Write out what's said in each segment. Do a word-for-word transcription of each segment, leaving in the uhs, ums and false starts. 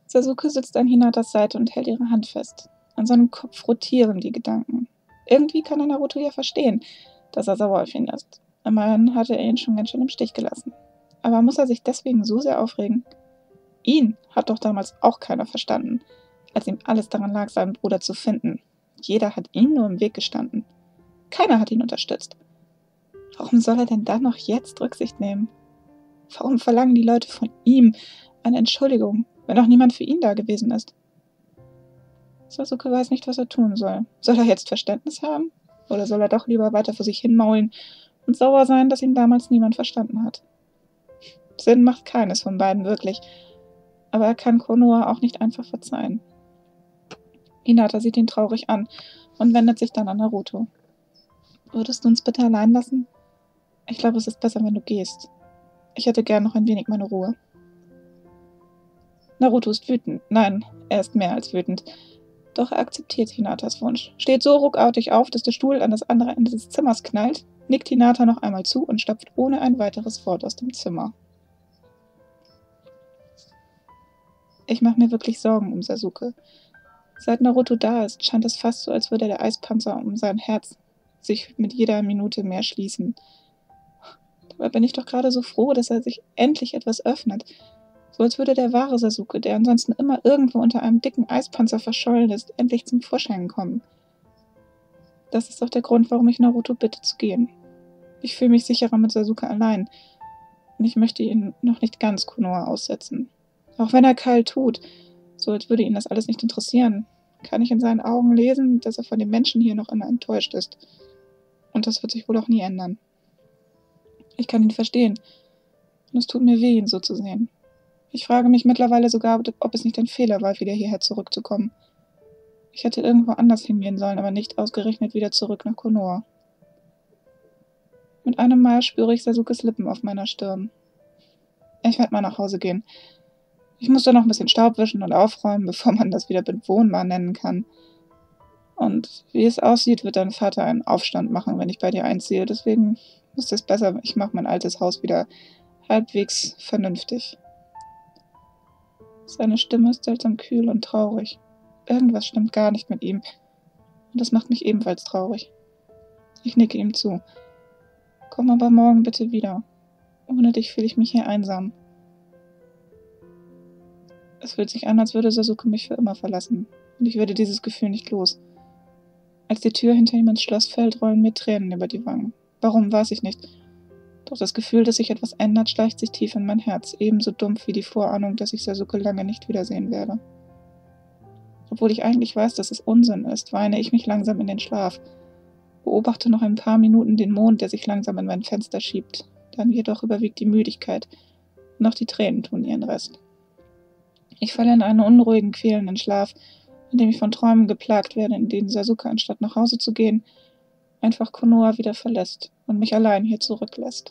Sasuke sitzt an Hinatas Seite und hält ihre Hand fest. An seinem Kopf rotieren die Gedanken. Irgendwie kann er Naruto ja verstehen, dass er sauer auf ihn ist. Immerhin hatte er ihn schon ganz schön im Stich gelassen. Aber muss er sich deswegen so sehr aufregen? Ihn hat doch damals auch keiner verstanden, als ihm alles daran lag, seinen Bruder zu finden. Jeder hat ihm nur im Weg gestanden. Keiner hat ihn unterstützt. Warum soll er denn dann noch jetzt Rücksicht nehmen? Warum verlangen die Leute von ihm eine Entschuldigung, wenn doch niemand für ihn da gewesen ist? Sasuke weiß nicht, was er tun soll. Soll er jetzt Verständnis haben? Oder soll er doch lieber weiter vor sich hinmaulen und sauer sein, dass ihn damals niemand verstanden hat? Sinn macht keines von beiden wirklich, aber er kann Konoha auch nicht einfach verzeihen. Hinata sieht ihn traurig an und wendet sich dann an Naruto. Würdest du uns bitte allein lassen? Ich glaube, es ist besser, wenn du gehst. Ich hätte gern noch ein wenig meine Ruhe. Naruto ist wütend. Nein, er ist mehr als wütend. Doch er akzeptiert Hinatas Wunsch, steht so ruckartig auf, dass der Stuhl an das andere Ende des Zimmers knallt, nickt Hinata noch einmal zu und stapft ohne ein weiteres Wort aus dem Zimmer. Ich mache mir wirklich Sorgen um Sasuke. Seit Naruto da ist, scheint es fast so, als würde der Eispanzer um sein Herz sich mit jeder Minute mehr schließen. Dabei bin ich doch gerade so froh, dass er sich endlich etwas öffnet. So als würde der wahre Sasuke, der ansonsten immer irgendwo unter einem dicken Eispanzer verschollen ist, endlich zum Vorschein kommen. Das ist doch der Grund, warum ich Naruto bitte zu gehen. Ich fühle mich sicherer mit Sasuke allein. Und ich möchte ihn noch nicht ganz Konoha aussetzen. Auch wenn er kalt tut, so als würde ihn das alles nicht interessieren, kann ich in seinen Augen lesen, dass er von den Menschen hier noch immer enttäuscht ist. Und das wird sich wohl auch nie ändern. Ich kann ihn verstehen. Und es tut mir weh, ihn so zu sehen. Ich frage mich mittlerweile sogar, ob es nicht ein Fehler war, wieder hierher zurückzukommen. Ich hätte irgendwo anders hingehen sollen, aber nicht ausgerechnet wieder zurück nach Konoha. Mit einem Mal spüre ich Sasukes Lippen auf meiner Stirn. Ich werde mal nach Hause gehen. Ich muss da noch ein bisschen Staub wischen und aufräumen, bevor man das wieder bewohnbar nennen kann. Und wie es aussieht, wird dein Vater einen Aufstand machen, wenn ich bei dir einziehe. Deswegen ist es besser, ich mache mein altes Haus wieder halbwegs vernünftig. Seine Stimme ist seltsam kühl und traurig. Irgendwas stimmt gar nicht mit ihm. Und das macht mich ebenfalls traurig. Ich nicke ihm zu. Komm aber morgen bitte wieder. Ohne dich fühle ich mich hier einsam. Es fühlt sich an, als würde Sasuke mich für immer verlassen. Und ich werde dieses Gefühl nicht los. Als die Tür hinter ihm ins Schloss fällt, rollen mir Tränen über die Wangen. Warum, weiß ich nicht. Doch das Gefühl, dass sich etwas ändert, schleicht sich tief in mein Herz, ebenso dumpf wie die Vorahnung, dass ich Sasuke lange nicht wiedersehen werde. Obwohl ich eigentlich weiß, dass es Unsinn ist, weine ich mich langsam in den Schlaf, beobachte noch ein paar Minuten den Mond, der sich langsam in mein Fenster schiebt. Dann jedoch überwiegt die Müdigkeit, und auch die Tränen tun ihren Rest. Ich falle in einen unruhigen, quälenden Schlaf, in dem ich von Träumen geplagt werde, in denen Sasuke, anstatt nach Hause zu gehen, einfach Konoha wieder verlässt und mich allein hier zurücklässt.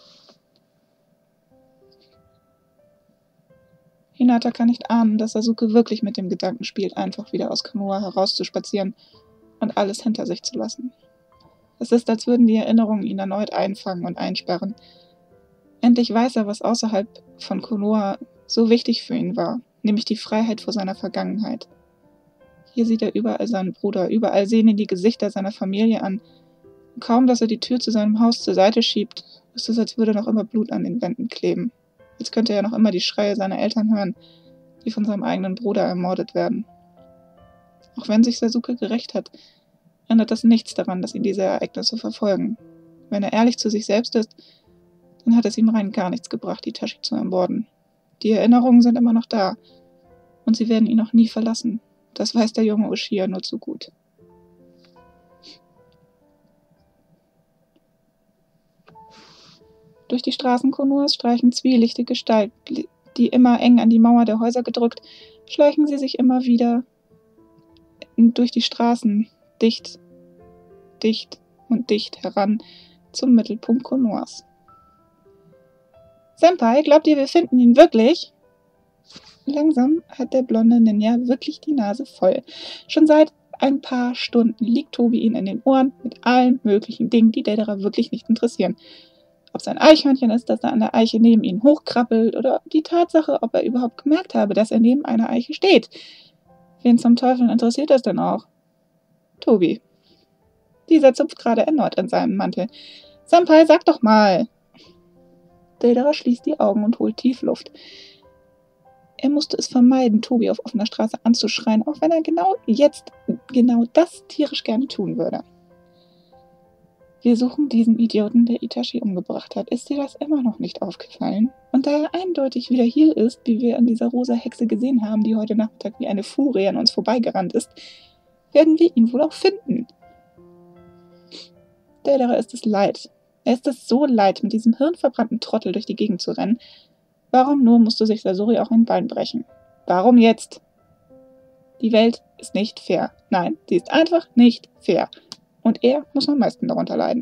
Hinata kann nicht ahnen, dass Sasuke wirklich mit dem Gedanken spielt, einfach wieder aus Konoha herauszuspazieren und alles hinter sich zu lassen. Es ist, als würden die Erinnerungen ihn erneut einfangen und einsperren. Endlich weiß er, was außerhalb von Konoha so wichtig für ihn war, nämlich die Freiheit vor seiner Vergangenheit. Hier sieht er überall seinen Bruder, überall sehen ihn die Gesichter seiner Familie an. Und kaum, dass er die Tür zu seinem Haus zur Seite schiebt, ist es, als würde noch immer Blut an den Wänden kleben. Als könnte er noch immer die Schreie seiner Eltern hören, die von seinem eigenen Bruder ermordet werden. Auch wenn sich Sasuke gerächt hat, ändert das nichts daran, dass ihn diese Ereignisse verfolgen. Wenn er ehrlich zu sich selbst ist, dann hat es ihm rein gar nichts gebracht, die Itachi zu ermorden. Die Erinnerungen sind immer noch da, und sie werden ihn noch nie verlassen. Das weiß der junge Uchiha nur zu gut. Durch die Straßen Konohas streichen zwielichtige Gestalten, die immer eng an die Mauer der Häuser gedrückt, schleichen sie sich immer wieder durch die Straßen dicht, dicht und dicht heran zum Mittelpunkt Konohas. Senpai, glaubt ihr, wir finden ihn wirklich? Langsam hat der blonde Ninja wirklich die Nase voll. Schon seit ein paar Stunden liegt Tobi ihn in den Ohren mit allen möglichen Dingen, die Deidara wirklich nicht interessieren. Ob es ein Eichhörnchen ist, das da an der Eiche neben ihm hochkrabbelt, oder die Tatsache, ob er überhaupt gemerkt habe, dass er neben einer Eiche steht. Wen zum Teufel interessiert das denn auch? Tobi. Dieser zupft gerade erneut an seinem Mantel. Senpai, sag doch mal! Deidara schließt die Augen und holt tief Luft. Er musste es vermeiden, Tobi auf offener Straße anzuschreien, auch wenn er genau jetzt genau das tierisch gerne tun würde. Wir suchen diesen Idioten, der Itachi umgebracht hat. Ist dir das immer noch nicht aufgefallen? Und da er eindeutig wieder hier ist, wie wir an dieser rosa Hexe gesehen haben, die heute Nachmittag wie eine Furie an uns vorbeigerannt ist, werden wir ihn wohl auch finden. Deidara ist es leid. Er ist es so leid, mit diesem hirnverbrannten Trottel durch die Gegend zu rennen. Warum nur musste sich Sasori auch ein Bein brechen? Warum jetzt? Die Welt ist nicht fair. Nein, sie ist einfach nicht fair. Und er muss am meisten darunter leiden.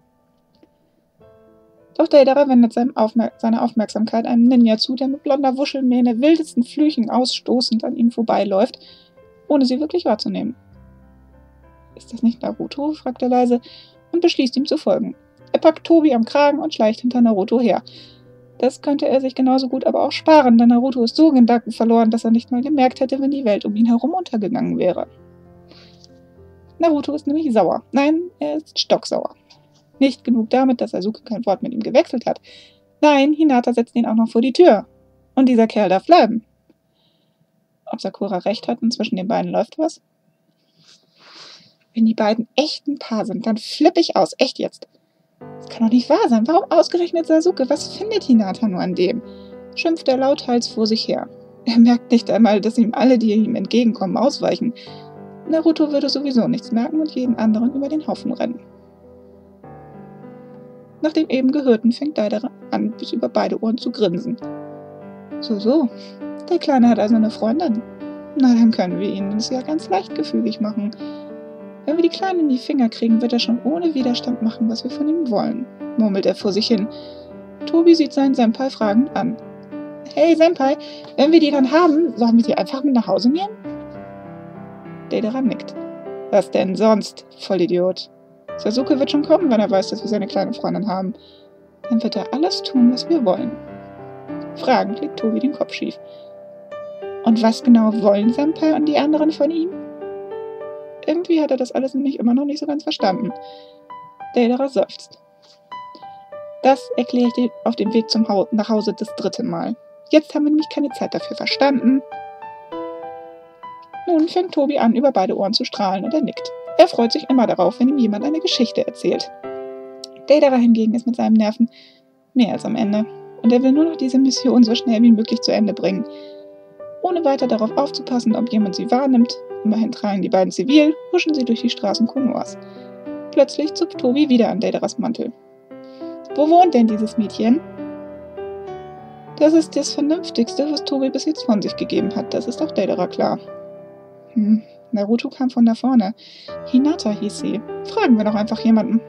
Doch Deidara wendet seine, Aufmer- seine Aufmerksamkeit einem Ninja zu, der mit blonder Wuschelmähne wildesten Flüchen ausstoßend an ihm vorbeiläuft, ohne sie wirklich wahrzunehmen. Ist das nicht Naruto? Fragt er leise und beschließt ihm zu folgen. Er packt Tobi am Kragen und schleicht hinter Naruto her. Das könnte er sich genauso gut aber auch sparen, denn Naruto ist so in Gedanken verloren, dass er nicht mal gemerkt hätte, wenn die Welt um ihn herum untergegangen wäre. Naruto ist nämlich sauer. Nein, er ist stocksauer. Nicht genug damit, dass Sasuke kein Wort mit ihm gewechselt hat. Nein, Hinata setzt ihn auch noch vor die Tür. Und dieser Kerl darf bleiben. Ob Sakura recht hat und zwischen den beiden läuft was? Wenn die beiden echt ein Paar sind, dann flippe ich aus. Echt jetzt. Das kann doch nicht wahr sein. Warum ausgerechnet Sasuke? Was findet Hinata nur an dem? Schimpft er lauthals vor sich her. Er merkt nicht einmal, dass ihm alle, die ihm entgegenkommen, ausweichen. Naruto würde sowieso nichts merken und jeden anderen über den Haufen rennen. Nach dem eben Gehörten fängt Deidara an, bis über beide Ohren zu grinsen. So, so. Der Kleine hat also eine Freundin. Na, dann können wir ihn es ja ganz leichtgefügig machen. Wenn wir die Kleinen in die Finger kriegen, wird er schon ohne Widerstand machen, was wir von ihm wollen, murmelt er vor sich hin. Tobi sieht seinen Senpai fragend an. Hey Senpai, wenn wir die dann haben, sollen wir die einfach mit nach Hause nehmen? Deidara nickt. Was denn sonst, Vollidiot? Sasuke wird schon kommen, wenn er weiß, dass wir seine kleine Freundin haben. Dann wird er alles tun, was wir wollen. Fragend legt Tobi den Kopf schief. Und was genau wollen Senpai und die anderen von ihm? Irgendwie hat er das alles nämlich immer noch nicht so ganz verstanden. Deidara seufzt. Das erkläre ich dir auf dem Weg zum ha- nach Hause das dritte Mal. Jetzt haben wir nämlich keine Zeit dafür, verstanden? Nun fängt Tobi an, über beide Ohren zu strahlen und er nickt. Er freut sich immer darauf, wenn ihm jemand eine Geschichte erzählt. Deidara hingegen ist mit seinen Nerven mehr als am Ende. Und er will nur noch diese Mission so schnell wie möglich zu Ende bringen. Ohne weiter darauf aufzupassen, ob jemand sie wahrnimmt, immerhin tragen die beiden zivil, huschen sie durch die Straßen Konohas. Plötzlich zupft Tobi wieder an Deidaras Mantel. Wo wohnt denn dieses Mädchen? Das ist das Vernünftigste, was Tobi bis jetzt von sich gegeben hat, das ist auch Deidara klar. Hm, Naruto kam von da vorne. Hinata hieß sie. Fragen wir doch einfach jemanden.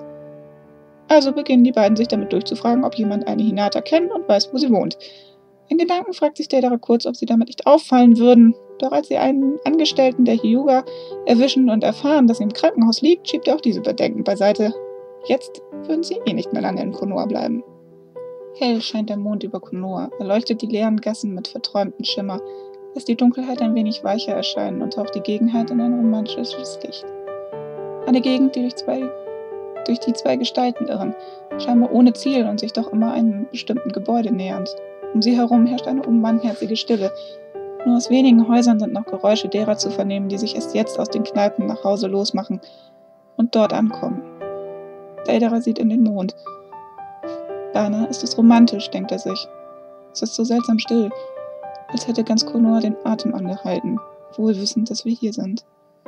Also beginnen die beiden sich damit durchzufragen, ob jemand eine Hinata kennt und weiß, wo sie wohnt. In Gedanken fragt sich Deidara kurz, ob sie damit nicht auffallen würden. Doch als sie einen Angestellten der Hyuga erwischen und erfahren, dass sie im Krankenhaus liegt, schiebt er auch diese Bedenken beiseite. Jetzt würden sie eh nicht mehr lange in Konoha bleiben. Hell scheint der Mond über Konoha, erleuchtet die leeren Gassen mit verträumtem Schimmer, lässt die Dunkelheit ein wenig weicher erscheinen und taucht die Gegenheit in ein romantisches Licht. Eine Gegend, die durch, zwei, durch die zwei Gestalten irren, scheinbar ohne Ziel und sich doch immer einem bestimmten Gebäude nähernd. Um sie herum herrscht eine unbarmherzige Stille. Nur aus wenigen Häusern sind noch Geräusche derer zu vernehmen, die sich erst jetzt aus den Kneipen nach Hause losmachen und dort ankommen. Deidara sieht in den Mond. Beinahe ist es romantisch, denkt er sich. Es ist so seltsam still, als hätte ganz Konoha den Atem angehalten, wohl wissend, dass wir hier sind.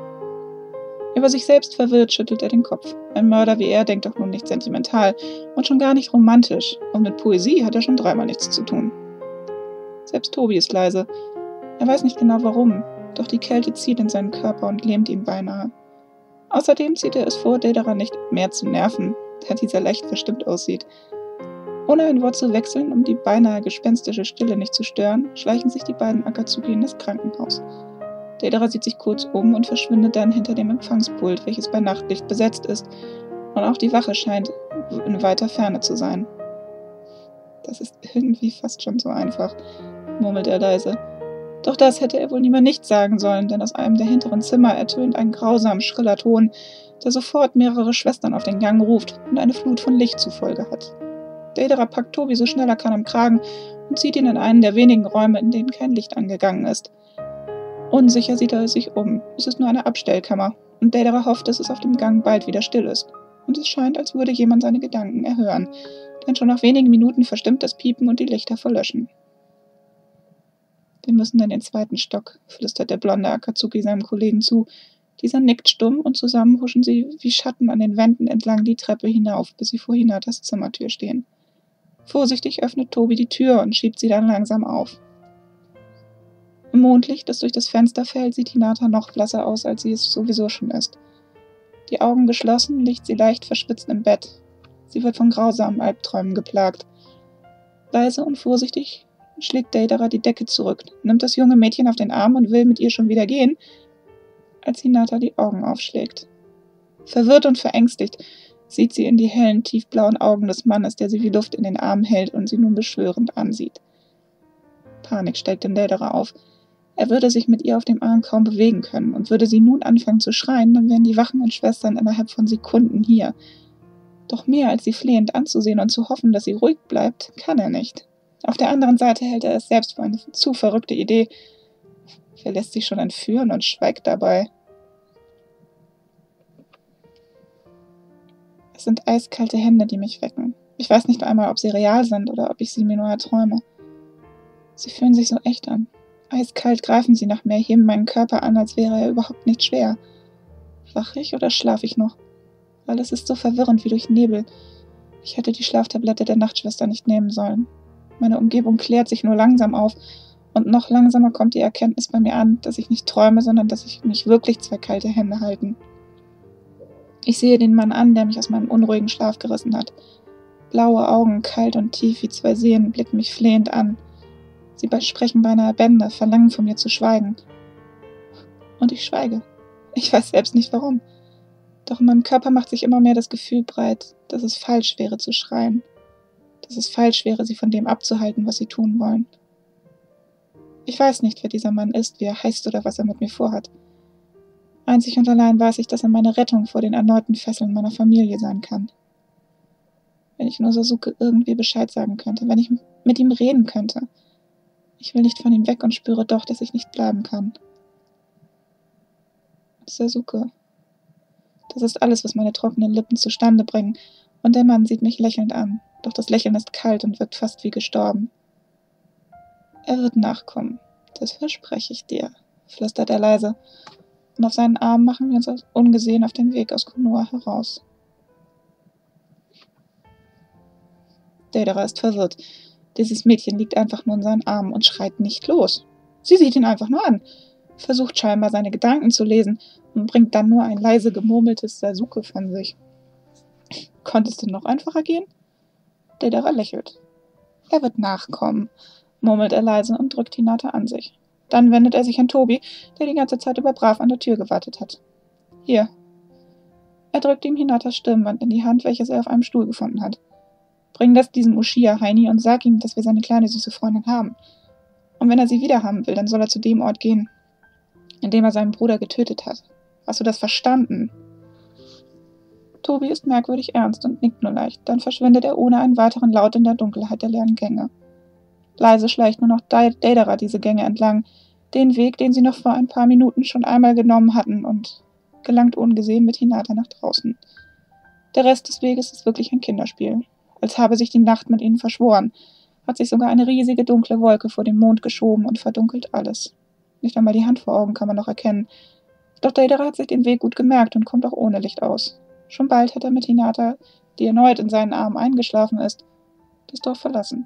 Über sich selbst verwirrt schüttelt er den Kopf. Ein Mörder wie er denkt doch nun nicht sentimental und schon gar nicht romantisch, und mit Poesie hat er schon dreimal nichts zu tun. Selbst Tobi ist leise. Er weiß nicht genau warum, doch die Kälte zieht in seinen Körper und lähmt ihn beinahe. Außerdem zieht er es vor, Deidara nicht mehr zu nerven, da dieser leicht verstimmt aussieht. Ohne ein Wort zu wechseln, um die beinahe gespenstische Stille nicht zu stören, schleichen sich die beiden Akatsuki in das Krankenhaus. Deidara sieht sich kurz um und verschwindet dann hinter dem Empfangspult, welches bei Nachtlicht besetzt ist, Und auch die Wache scheint in weiter Ferne zu sein. Das ist irgendwie fast schon so einfach, murmelt er leise. Doch das hätte er wohl lieber nicht sagen sollen, denn aus einem der hinteren Zimmer ertönt ein grausam schriller Ton, der sofort mehrere Schwestern auf den Gang ruft und eine Flut von Licht zur Folge hat. Daedra packt Toby so schnell er kann am Kragen und zieht ihn in einen der wenigen Räume, in denen kein Licht angegangen ist. Unsicher sieht er sich um. Es ist nur eine Abstellkammer, und Daedra hofft, dass es auf dem Gang bald wieder still ist. Und es scheint, als würde jemand seine Gedanken erhören, denn schon nach wenigen Minuten verstimmt das Piepen und die Lichter verlöschen. Wir müssen in den zweiten Stock, flüstert der blonde Akatsuki seinem Kollegen zu. Dieser nickt stumm und zusammen huschen sie wie Schatten an den Wänden entlang die Treppe hinauf, bis sie vor Hinatas Zimmertür stehen. Vorsichtig öffnet Toby die Tür und schiebt sie dann langsam auf. Im Mondlicht, das durch das Fenster fällt, sieht Hinata noch blasser aus, als sie es sowieso schon ist. Die Augen geschlossen, liegt sie leicht verschwitzt im Bett. Sie wird von grausamen Albträumen geplagt. Leise und vorsichtig schlägt Daedra die Decke zurück, nimmt das junge Mädchen auf den Arm und will mit ihr schon wieder gehen, als Hinata die Augen aufschlägt. Verwirrt und verängstigt sieht sie in die hellen, tiefblauen Augen des Mannes, der sie wie Luft in den Arm hält und sie nun beschwörend ansieht. Panik steigt in Daedra auf. Er würde sich mit ihr auf dem Arm kaum bewegen können, und würde sie nun anfangen zu schreien, dann wären die wachenden Schwestern innerhalb von Sekunden hier. Doch mehr als sie flehend anzusehen und zu hoffen, dass sie ruhig bleibt, kann er nicht. Auf der anderen Seite hält er es selbst für eine zu verrückte Idee. Er lässt sich schon entführen und schweigt dabei. Es sind eiskalte Hände, die mich wecken. Ich weiß nicht einmal, ob sie real sind oder ob ich sie mir nur erträume. Sie fühlen sich so echt an. Eiskalt greifen sie nach mir, heben meinen Körper an, als wäre er überhaupt nicht schwer. Wache ich oder schlafe ich noch? Alles ist so verwirrend wie durch Nebel. Ich hätte die Schlaftablette der Nachtschwester nicht nehmen sollen. Meine Umgebung klärt sich nur langsam auf, und noch langsamer kommt die Erkenntnis bei mir an, dass ich nicht träume, sondern dass ich mich wirklich zwei kalte Hände halten. Ich sehe den Mann an, der mich aus meinem unruhigen Schlaf gerissen hat. Blaue Augen, kalt und tief wie zwei Seen, blicken mich flehend an. Sie sprechen beinahe Bände, verlangen von mir zu schweigen. Und ich schweige. Ich weiß selbst nicht warum. Doch in meinem Körper macht sich immer mehr das Gefühl breit, dass es falsch wäre zu schreien. Dass es falsch wäre, sie von dem abzuhalten, was sie tun wollen. Ich weiß nicht, wer dieser Mann ist, wie er heißt oder was er mit mir vorhat. Einzig und allein weiß ich, dass er meine Rettung vor den erneuten Fesseln meiner Familie sein kann. Wenn ich nur Sasuke irgendwie Bescheid sagen könnte, wenn ich mit ihm reden könnte. Ich will nicht von ihm weg und spüre doch, dass ich nicht bleiben kann. Sasuke. Das ist alles, was meine trockenen Lippen zustande bringen, und der Mann sieht mich lächelnd an, doch das Lächeln ist kalt und wirkt fast wie gestorben. Er wird nachkommen, das verspreche ich dir, flüstert er leise, und auf seinen Arm machen wir uns ungesehen auf den Weg aus Konoha heraus. Daedra ist verwirrt. Dieses Mädchen liegt einfach nur in seinen Armen und schreit nicht los. Sie sieht ihn einfach nur an, versucht scheinbar seine Gedanken zu lesen und bringt dann nur ein leise gemurmeltes Sasuke von sich. Konnte es denn noch einfacher gehen? Daedra lächelt. Er wird nachkommen, murmelt er leise und drückt Hinata an sich. Dann wendet er sich an Toby, der die ganze Zeit über brav an der Tür gewartet hat. Hier. Er drückt ihm Hinatas Stirnband in die Hand, welches er auf einem Stuhl gefunden hat. Bring das diesem Uchiha, Heini, und sag ihm, dass wir seine kleine süße Freundin haben. Und wenn er sie wieder haben will, dann soll er zu dem Ort gehen, in dem er seinen Bruder getötet hat. Hast du das verstanden? Toby ist merkwürdig ernst und nickt nur leicht, dann verschwindet er ohne einen weiteren Laut in der Dunkelheit der leeren Gänge. Leise schleicht nur noch Daedra diese Gänge entlang, den Weg, den sie noch vor ein paar Minuten schon einmal genommen hatten, und gelangt ungesehen mit Hinata nach draußen. Der Rest des Weges ist wirklich ein Kinderspiel. Als habe sich die Nacht mit ihnen verschworen, hat sich sogar eine riesige dunkle Wolke vor dem Mond geschoben und verdunkelt alles. Nicht einmal die Hand vor Augen kann man noch erkennen. Doch Daedra hat sich den Weg gut gemerkt und kommt auch ohne Licht aus. Schon bald hat er mit Hinata, die erneut in seinen Armen eingeschlafen ist, das Dorf verlassen.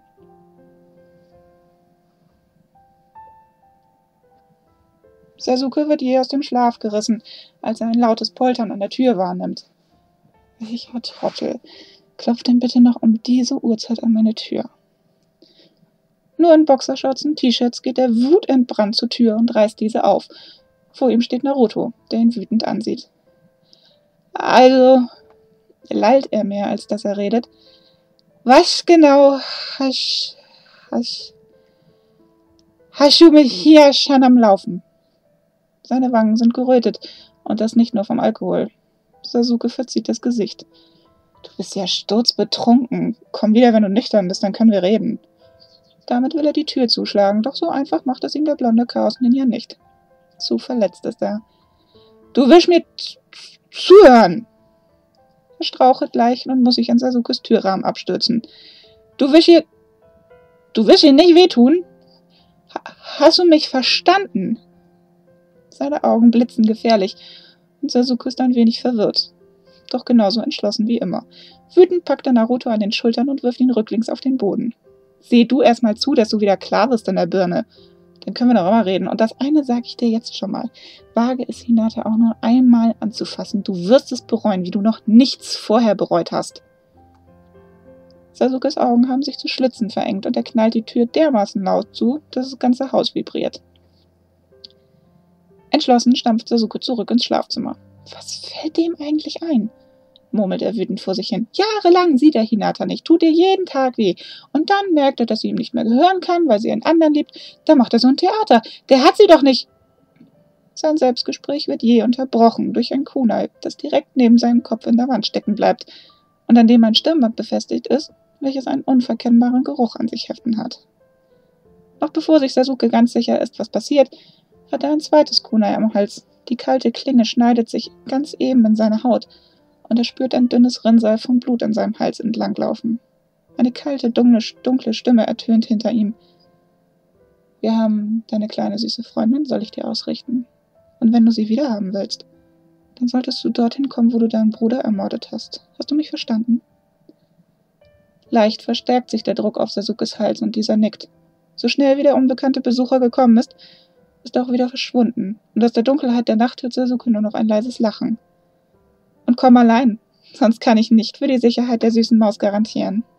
Sasuke wird jäh aus dem Schlaf gerissen, als er ein lautes Poltern an der Tür wahrnimmt. Welcher Trottel klopft denn bitte noch um diese Uhrzeit an meine Tür? Nur in Boxershorts und T-Shirts geht er wutentbrannt zur Tür und reißt diese auf. Vor ihm steht Naruto, der ihn wütend ansieht. Also, lallt er mehr, als dass er redet. Was genau hast, hast, hast du mich hier schon am Laufen? Seine Wangen sind gerötet, und das nicht nur vom Alkohol. Sasuke verzieht das Gesicht. Du bist ja sturzbetrunken. Komm wieder, wenn du nüchtern bist, dann können wir reden. Damit will er die Tür zuschlagen, doch so einfach macht es ihm der blonde Chaos-Ninja nicht. Zu verletzt ist er. Du willst mir zuhören! Er strauchelt leicht und muss sich an Sasukes Türrahmen abstürzen. Du willst hier... Du willst ihr nicht wehtun? Ha hast du mich verstanden? Seine Augen blitzen gefährlich und Sasuke ist ein wenig verwirrt. Doch genauso entschlossen wie immer. Wütend packt er Naruto an den Schultern und wirft ihn rücklings auf den Boden. Seh du erstmal zu, dass du wieder klar wirst in der Birne. Dann können wir noch mal reden. Und das eine sage ich dir jetzt schon mal. Wage es Hinata auch nur einmal anzufassen. Du wirst es bereuen, wie du noch nichts vorher bereut hast. Sasukes Augen haben sich zu Schlitzen verengt und er knallt die Tür dermaßen laut zu, dass das ganze Haus vibriert. Entschlossen stampft Sasuke zurück ins Schlafzimmer. Was fällt dem eigentlich ein? Murmelt er wütend vor sich hin. Jahrelang sieht er Hinata nicht, tut ihr jeden Tag weh. Und dann merkt er, dass sie ihm nicht mehr gehören kann, weil sie einen anderen liebt. Da macht er so ein Theater. Der hat sie doch nicht. Sein Selbstgespräch wird jäh unterbrochen durch ein Kunai, das direkt neben seinem Kopf in der Wand stecken bleibt und an dem ein Stirnband befestigt ist, welches einen unverkennbaren Geruch an sich heften hat. Noch bevor sich Sasuke ganz sicher ist, was passiert, hat er ein zweites Kunai am Hals. Die kalte Klinge schneidet sich ganz eben in seine Haut und er spürt ein dünnes Rinnsal von Blut an seinem Hals entlanglaufen. Eine kalte, dunkle, dunkle Stimme ertönt hinter ihm. Wir haben deine kleine, süße Freundin, soll ich dir ausrichten. Und wenn du sie wiederhaben willst, dann solltest du dorthin kommen, wo du deinen Bruder ermordet hast. Hast du mich verstanden? Leicht verstärkt sich der Druck auf Sasukes Hals und dieser nickt. So schnell wie der unbekannte Besucher gekommen ist, ist er auch wieder verschwunden. Und aus der Dunkelheit der Nacht hört Sasuke nur noch ein leises Lachen. Und komm allein, sonst kann ich nicht für die Sicherheit der süßen Maus garantieren.